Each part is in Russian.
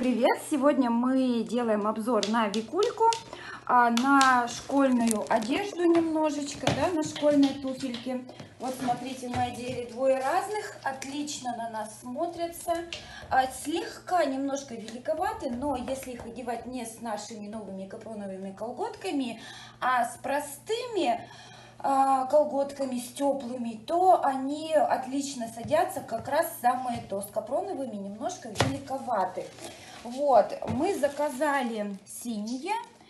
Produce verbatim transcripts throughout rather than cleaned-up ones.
привет! Сегодня мы делаем обзор на Викульку, на школьную одежду немножечко, да, на школьные туфельки. Вот смотрите, мы одели двое разных, отлично на нас смотрятся. Слегка немножко великоваты, но если их одевать не с нашими новыми капроновыми колготками, а с простыми колготками, с теплыми, то они отлично садятся, как раз самое то. С капроновыми немножко великоваты. Вот, мы заказали синие,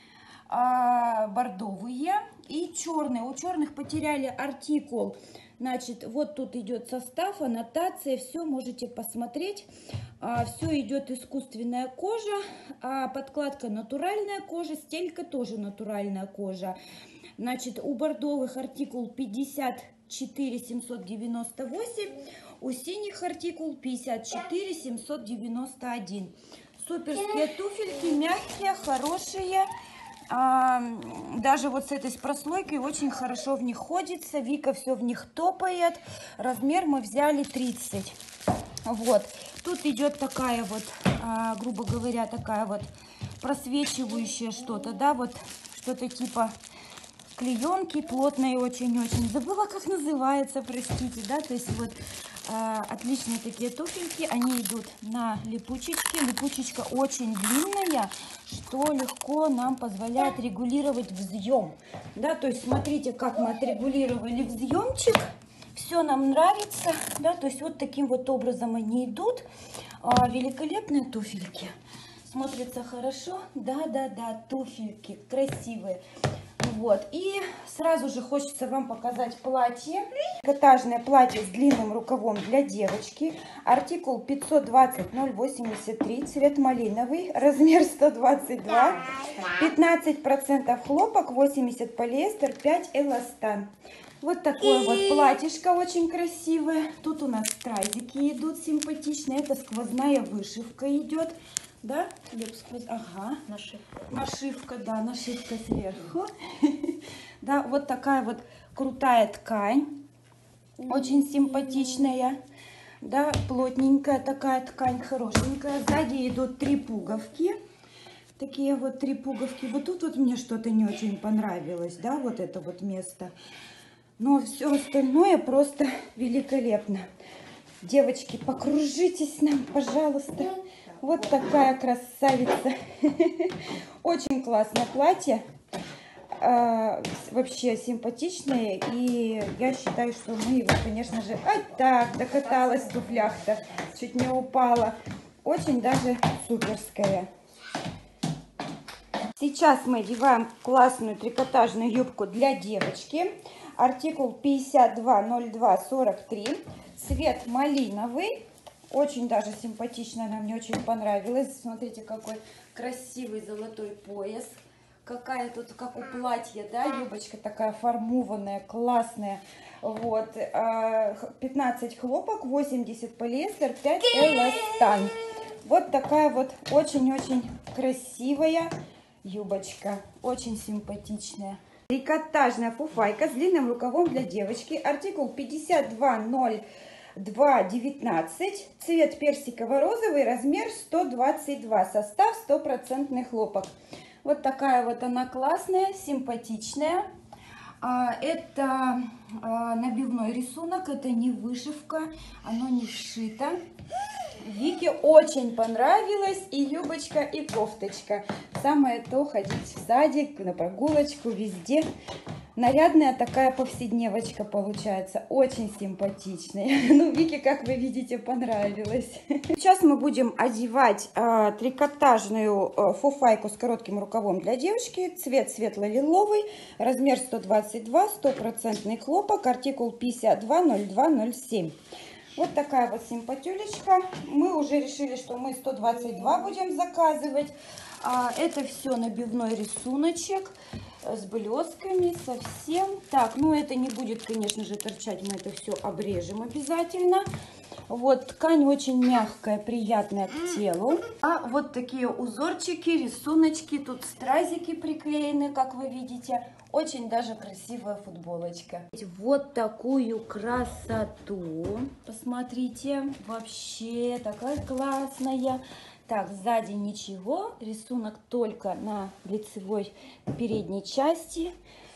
бордовые и черные. У черных потеряли артикул. Значит, вот тут идет состав, аннотация, все можете посмотреть. Все идет искусственная кожа, подкладка натуральная кожа, стелька тоже натуральная кожа. Значит, у бордовых артикул пятьдесят четыре семьсот девяносто восемь, у синих артикул пятьдесят четыре семьсот девяносто один. Суперские туфельки, мягкие, хорошие. А, даже вот с этой с прослойкой очень хорошо в них ходится. Вика все в них топает. Размер мы взяли тридцать. Вот. Тут идет такая вот, а, грубо говоря, такая вот просвечивающая что-то, да, вот что-то типа клеенки, плотные очень-очень. Забыла, как называется, простите, да, то есть вот э, отличные такие туфельки, они идут на липучечке. Липучечка очень длинная, что легко нам позволяет регулировать взъем, да, то есть смотрите, как мы отрегулировали взъемчик, все нам нравится, да, то есть вот таким вот образом они идут. А, великолепные туфельки, смотрятся хорошо, да-да-да, туфельки красивые. Вот, и сразу же хочется вам показать платье. Трикотажное платье с длинным рукавом для девочки. Артикул пятьсот двадцать ноль восемьдесят три, цвет малиновый, размер сто двадцать два, пятнадцать процентов хлопок, восемьдесят полиэстер, пять эластан. Вот такое вот платьишко очень красивое. Тут у нас стразики идут симпатичные. Это сквозная вышивка идет. Да, сквозь, ага, нашивка. Нашивка, да, нашивка сверху. Да, вот такая вот крутая ткань, очень симпатичная, да, плотненькая такая ткань, хорошенькая. Сзади идут три пуговки, такие вот три пуговки. Вот тут вот мне что-то не очень понравилось, да, вот это вот место. Но все остальное просто великолепно. Девочки, покружитесь нам, пожалуйста. Вот такая красавица. Очень классное платье. А, вообще симпатичное. И я считаю, что мы его, конечно же... Ай, так, докаталась в туфлях-то. Чуть не упала. Очень даже суперская. Сейчас мы одеваем классную трикотажную юбку для девочки. Артикул пятьдесят два ноль два сорок три. Цвет малиновый. Очень даже симпатично, она мне очень понравилась. Смотрите, какой красивый золотой пояс. Какая тут, как у платья, да, юбочка такая формованная, классная. Вот, пятнадцать хлопок, восемьдесят полиэстер, пять эластан. Вот такая вот очень-очень красивая юбочка, очень симпатичная. Трикотажная фуфайка с длинным рукавом для девочки. Артикул пятьдесят два ноль два девятнадцать, цвет персиково-розовый, размер сто двадцать два, состав стопроцентный хлопок. Вот такая вот она классная, симпатичная. Это набивной рисунок, это не вышивка, оно не сшито. Вике очень понравилось и юбочка, и кофточка. Самое то ходить в садик, на прогулочку, везде. Нарядная такая повседневочка получается, очень симпатичная. Ну, Вике, как вы видите, понравилось. Сейчас мы будем одевать э, трикотажную э, фуфайку с коротким рукавом для девочки. Цвет светло-лиловый, размер сто двадцать два, стопроцентный хлопок, артикул пятьдесят два ноль два ноль семь. Вот такая вот симпатюлечка. Мы уже решили, что мы сто двадцать два будем заказывать. А, это все набивной рисуночек с блесками, совсем. Так, ну это не будет, конечно же, торчать. Мы это все обрежем обязательно. Вот, ткань очень мягкая, приятная к телу. А вот такие узорчики, рисуночки. Тут стразики приклеены, как вы видите. Очень даже красивая футболочка. Вот такую красоту. Посмотрите, вообще такая классная. Так, сзади ничего, рисунок только на лицевой передней части.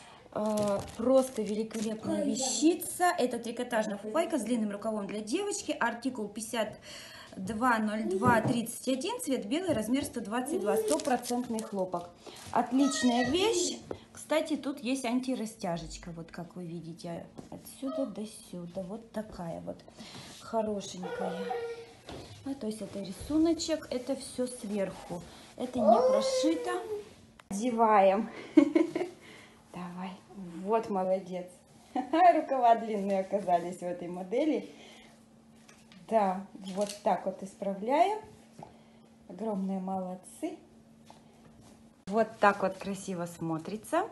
Просто великолепная вещица. Это трикотажная фуфайка с длинным рукавом для девочки. Артикул пятьдесят два ноль два тридцать один, цвет белый, размер сто двадцать два, стопроцентный хлопок. Отличная вещь. Кстати, тут есть антирастяжечка, вот как вы видите, отсюда до сюда. Вот такая вот хорошенькая. А, то есть это рисуночек, это все сверху. Это не прошито. Одеваем. Давай. Вот молодец. Рукава длинные оказались в этой модели. Да, вот так вот исправляем. Огромные молодцы. Вот так вот красиво смотрится.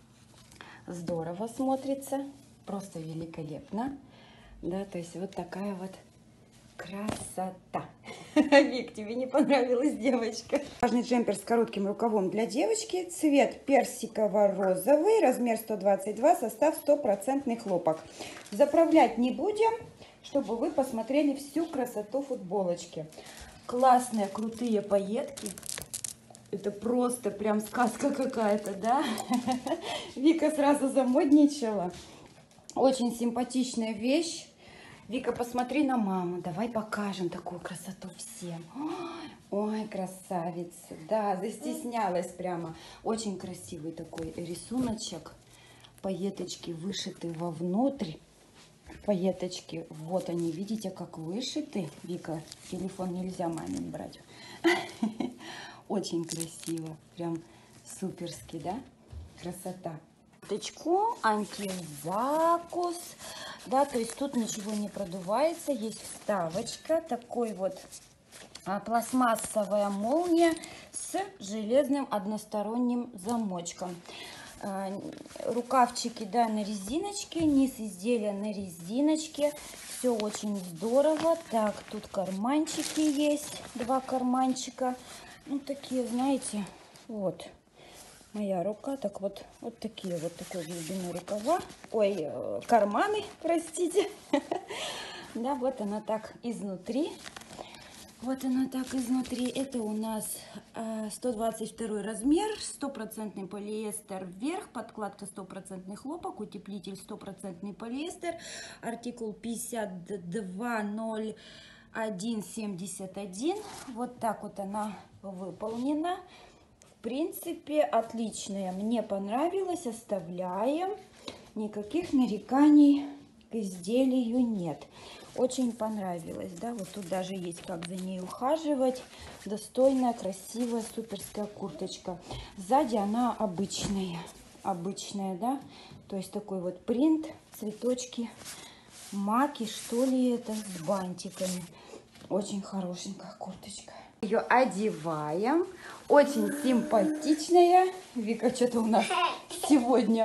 Здорово смотрится. Просто великолепно. Да, то есть вот такая вот красота. Вик, тебе не понравилась, девочка? Важный джемпер с коротким рукавом для девочки. Цвет персиково-розовый, размер сто двадцать два, состав стопроцентный хлопок. Заправлять не будем, чтобы вы посмотрели всю красоту футболочки. Классные, крутые пайетки. Это просто прям сказка какая-то, да? Вика сразу замодничала. Очень симпатичная вещь. Вика, посмотри на маму. Давай покажем такую красоту всем. Ой, красавица. Да, застеснялась прямо. Очень красивый такой рисуночек. Пайеточки вышиты вовнутрь. Пайеточки, вот они, видите, как вышиты. Вика, телефон нельзя мамин брать. Очень красиво. Прям суперски, да? Красота. Точку, антизакус. Да, то есть тут ничего не продувается. Есть вставочка. Такой вот а, пластмассовая молния с железным односторонним замочком. А, рукавчики, да, на резиночке. Низ изделия на резиночке. Все очень здорово. Так, тут карманчики есть. Два карманчика. Ну, такие, знаете, вот. Моя рука, так вот, вот такие вот такой глубины рукава, ой, карманы, простите. Да, вот она так изнутри, вот она так изнутри. Это у нас сто двадцать второй размер, стопроцентный полиэстер вверх, подкладка стопроцентный хлопок, утеплитель стопроцентный полиэстер, артикул пятьдесят два ноль один семьдесят один. Вот так вот она выполнена. В принципе, отличная. Мне понравилось. Оставляем. Никаких нареканий к изделию нет. Очень понравилось. Да? Вот тут даже есть как за ней ухаживать. Достойная, красивая, суперская курточка. Сзади она обычная. Обычная, да? То есть такой вот принт, цветочки, маки, что ли это, с бантиками. Очень хорошенькая курточка. Ее одеваем. Очень симпатичная. Вика, что-то у нас сегодня.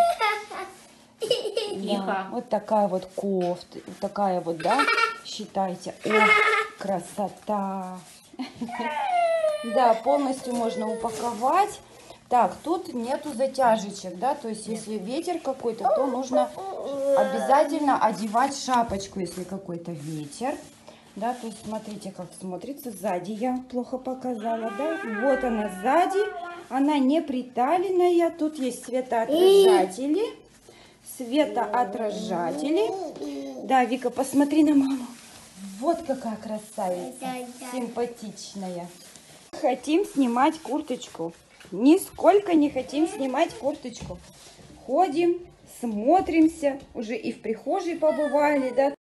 Да, вот такая вот кофта. Такая вот, да, считайте. О, красота. Да, полностью можно упаковать. Так, тут нету затяжечек, да, то есть если ветер какой-то, то нужно обязательно одевать шапочку, если какой-то ветер. Да, то есть смотрите, как смотрится сзади. Я плохо показала, да? Вот она сзади. Она не приталенная. Тут есть светоотражатели. Светоотражатели. Да, Вика, посмотри на маму. Вот какая красавица. Симпатичная. Хотим снимать курточку. Нисколько не хотим снимать курточку. Ходим, смотримся. Уже и в прихожей побывали, да?